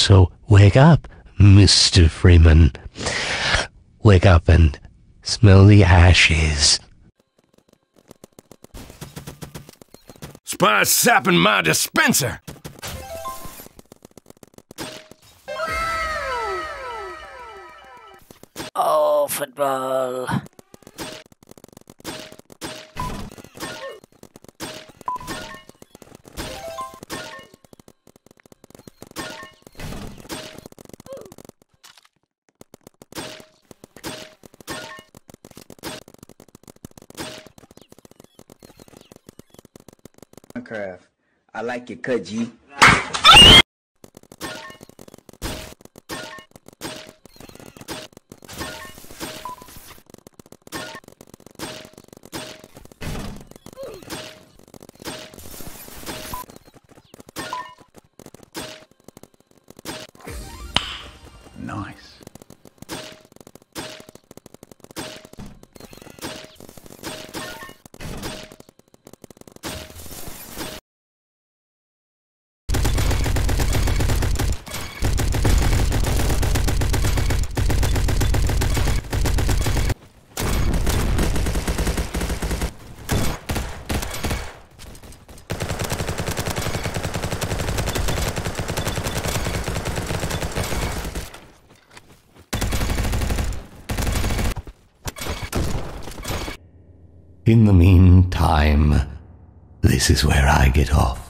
So wake up, Mr. Freeman. Wake up and smell the ashes. Spies sapping my dispenser! Oh, football. Craft. I like your cut, G. Nice. In the meantime, this is where I get off.